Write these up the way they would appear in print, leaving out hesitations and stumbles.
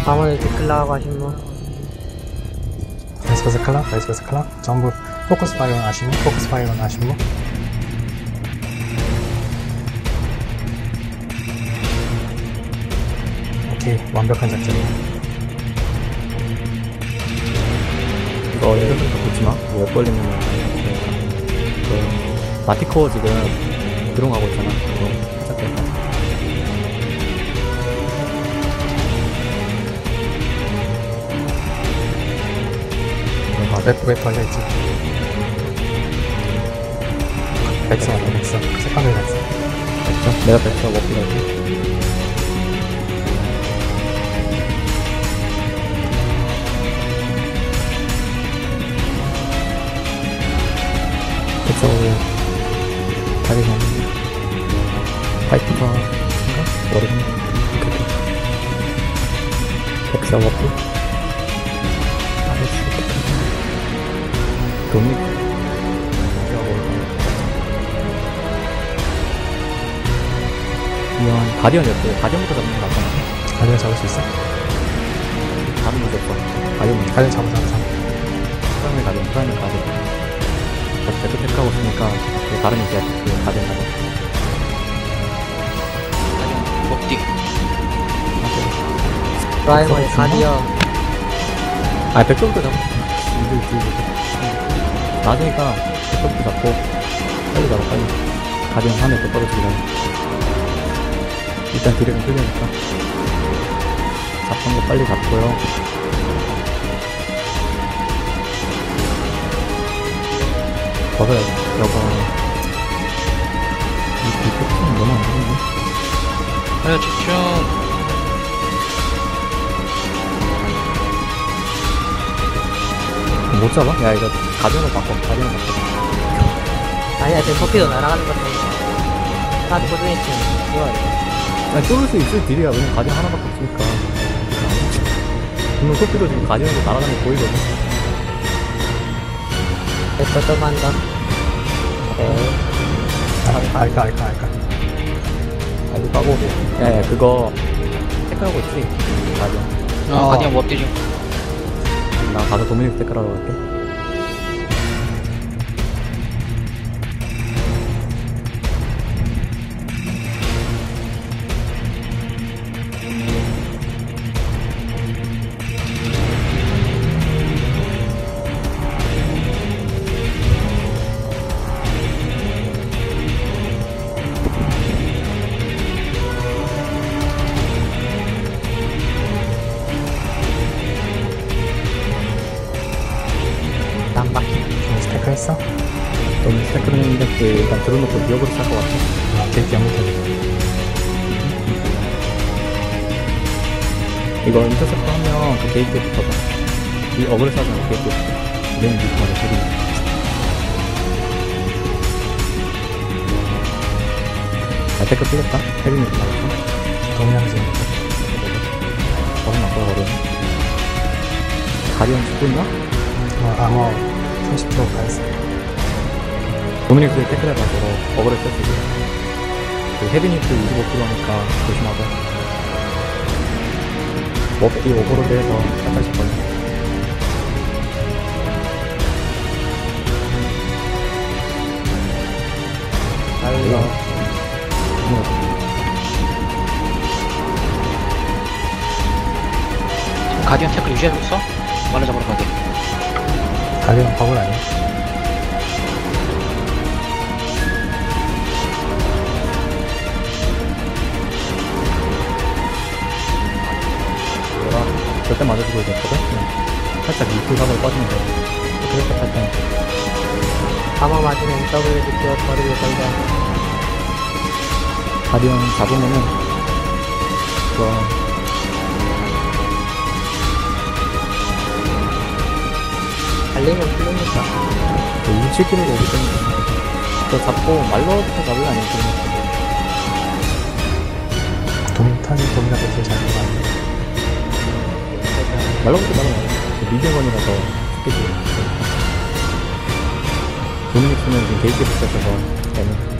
아무는 데클라하고 하신 분. 바이스 클락, 바이스 클락. 전부 포커스 파이어는 아시는, 포커스 파이어는 아시는. 오케이, 완벽한 작전이야. 이거 이렇게 보지마. 왜 걸리면은 마티코 지금 드롱하고 있잖아. 이거 시작됐다. 왜 걸려있지? 백서 아니야, 백서. 색깔을 백서. 됐죠? 내가 백서 먹기로 할게. 백서 오늘 다리 가는 파이트가 모르겠네. 백서 먹고 아레스 돈이 이건 가디언이었대. 가디언부터 잡는 거 맞잖아. 가디언 잡을 수 있어? 다른 문제 없어. 가디언 가디언 잡아. 프라임의 가디언. 배트 택하고 있으니까 그 다른 이제 그 가디언 잡아. 먹디. 프라이머의 가디언. 아, 백점부터 잡아. 나중에가 백점부터 잡고 빨리 잡아, 빨리. 가디언 하늘 또 떨어지기 전에. 일단 딜은 끌려니까 잡던 거 빨리 잡고요. 벗어야지. 여가 이 디펙트는 너무 안 되는데. 야, 집중. 못 잡아? 야, 이거 가디언으로 바꿔. 아니야, 지금 커피도 날아가는 것 같아. 카드 고정했지. 좋아, 이거. 아니, 뚫을 수 있을 딜이야. 왜냐면 가디언 하나밖에 없으니까. 물론 소피도 지금 가디언으로 날아가는 게 보이거든. 됐어, 좀 한다. 오케이. 알까. 알고 까고. 야, 그거 체크하고 있지? 가디언. 가디언 먹디 좀. 나 가서 도미닉 체크하러 갈게. 스테이크 했어? 도미닉 체크를 했는데 그 일단 들어놓고 미역으로 살 것 같아. 게이트 연못해. 이거 인터셉트 하면 그 게이트에 붙어봐. 이 어그를 싸주면 게이트에 붙어. 맨 밑에 맞아, 헤비. 아, 테크 풀렸다. 헤비 밑에 맞았어. 동양진. 버릇 나빠서 버리네. 가디언 죽고 있나? 아머 30% 가있어. 도미닉스 테크를 해봐, 저거. 어그를 뺐지. 그 헤비니트 25% 하니까 조심하고. 먹기 오버로드해서 약간씩 걸려. 달러. 가디언 태클 유지하고 있어? 말로 잡으러 가게. 가디언 버블 아니야? 절대 맞아주고 있었거든? 살짝 미풀 사고에 빠지면 돼. 그렇게 할 때. 가마 맞으면 W 느껴 버리고 걸려. 가디언 잡으면은, 그거, 달리면 풀리니까. 27kg가 오기 때문에. 그거 잡고 말로부터 잡을래? 아니면 그러면 도미나도 제일 잘 들어가는데. 말로부터 잡으면 미디어건이라서 쉽게 돼. 도미닉스는 지금 게이트에 붙여서 얘는.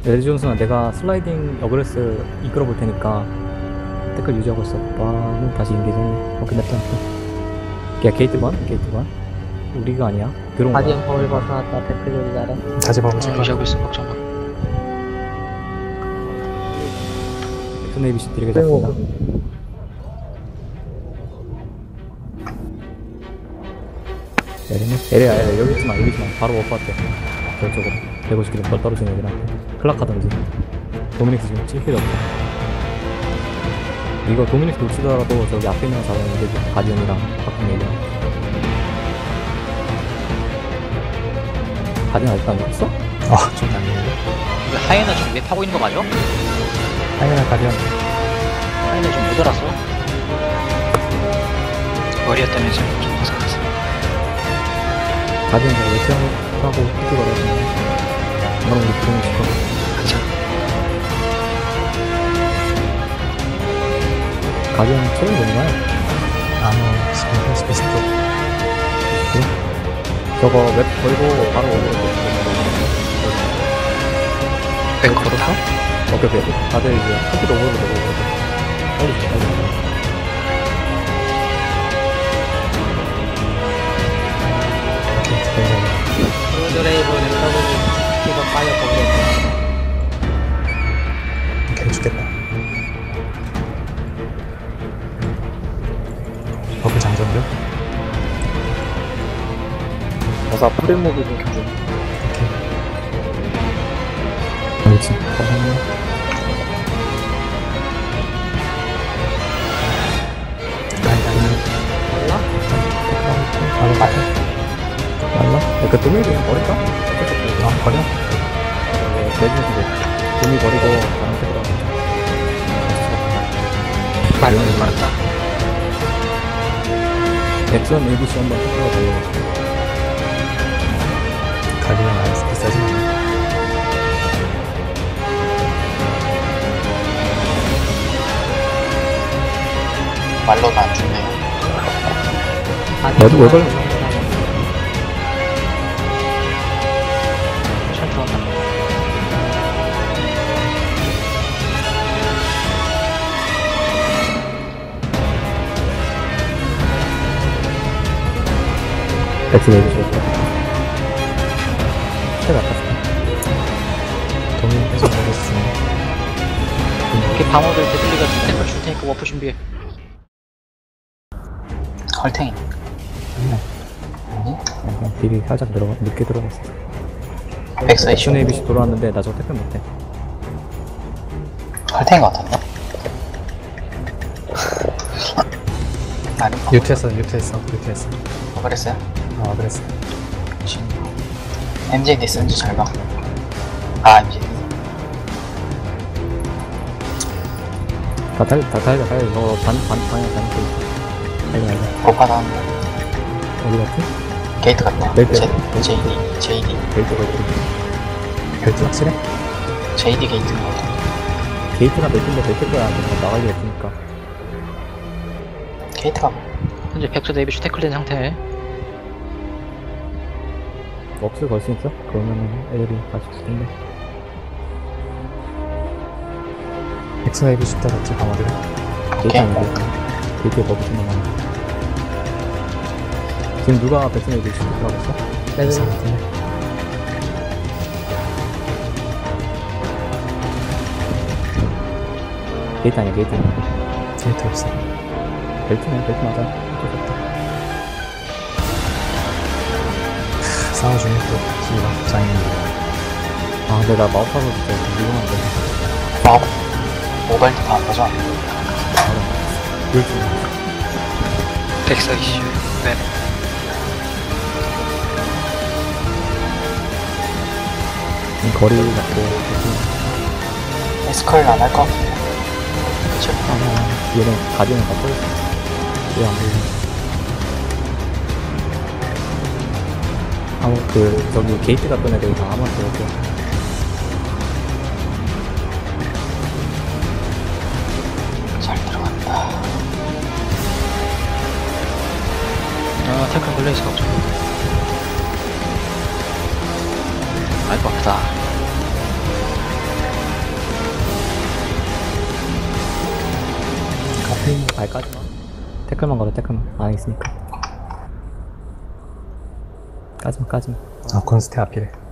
레드 존슨아, 내가 슬라이딩 어그레스 이끌어 볼 테니까 태클 유지하고 있어. 오빠는 다시 인게이지했네. 끝났다. 야, 게이트 번. 우리가 아니야. 들어온 거야. 가디언 버블 벗어났다. 태클 요리 잘해. 다시 버블 체크. 유지하고 있어. 걱정 마. 엑소 네이비시 드리게 잡습니다. 에레야, 여기 있지마. 바로 워프 할게. 저쪽으로. 150km 떨어지는 애들한테. 클락하던지. 도미닉스 지금 찔 필요 없어. 이거 도미닉스 놓치더라도 저기 앞에 있는 거 잡으면 이제 가디언이랑 가끔 얘기야. 가디언 아직도 안 놓쳤어? 좀 난리는데. 왜 하이에나 지금 왜 타고 있는 거 맞아? 하이에나 가디언. 하이에나 지금 못 알았어. 머리야 때문에 지금 좀 벗어났어. 가디언 제가 왜 하고 삐삐거려서 그럼 우리 부르는 싶어. 괜찮아. 가디언 체인 되는가요? 아무 스페이스 쪽. 저거 웹 걸고 바로 오고 왜 걸었어? 오케이. 다들 이제 컴퓨터 오버로 되고 빨리. 드레이브 랜더블 스피커 파이어 버블. 오케이, 죽겠다. 버블 장전들. 어서 프리모드 좀 켜줘. 오케이. 그렇지. 몰라? 바로 가요. 말라? 그 도미 그냥 버릴까? 버려? 내주는데 도미 버리고 다른 색으로 말했다. 엑선 ABC 한번 해보고 달려. 가디언 아이스 비싸지 않나? 말로도 안 죽네요. 너도 왜 걸려? 잘 들어왔나? 엑선 ABC 좋다. 최가 아깝다. 돈이 계속 버렸으니. 이렇게 방어될 때 들리가 스태프를 줄 테니까 워프 준비해. 헐탱이. 그냥 딜이 살짝 늦게 들어갔어. 백서 이슈. 엑선 ABC 돌아왔는데 나 저거 택배 못해. 헐탱이 같았나? 아닌가? 유트했어. 그랬어요? 그랬어. MJD 쓴지 잘 봐. 아, MJD. 다 달려. 너 방향 잘못돼 있어. 달려. 오빠 나왔네. 어디 갔지? 게이트 같네요. 네, 네. JD. 게이트가 있지. 별도 확실해? JD 게이트인 것 같아. 게이트가 몇 개가 나갈 리 없으니까. 게이트가 현재 백서 데이비슈 태클된 상태. 웍스 걸 수 있어? 그러면은 애들이 갈 수 있을 텐데. 엑스나 이브 쉽다 같지, 방어들은. 게이트 오케이. 아니고 게이트에 버브 좀 남아. 지금 누가 백스나 이브 시키라고 했어? 엑스 레드 같은데. 게이트 아니야, 게이트. 게이트 없어. 벨트네, 벨트 맞아. 어쩔 수 없다. 싸워주니 또, 지금 장인인데. 아, 근데 나 마우스 하고 진짜 미용한데. 모바일도 다 안 가져. 그렇지. 백서 이슈. 네. 거리 갖고, 에스컬 안 할 것 같은데. 그쵸? 얘는 가디언을 다 떨었어. 왜안 보이지? 저기 게이트 갔던 애들이 다 아마 저렇게. 잘 들어간다. 아, 태클 걸려있어, 걱정. 아이고, 아프다. 발 까지마. 태클만 걸어, 태클만. 안 하겠으니까. 까지마. 아, 콘스테 앞이래.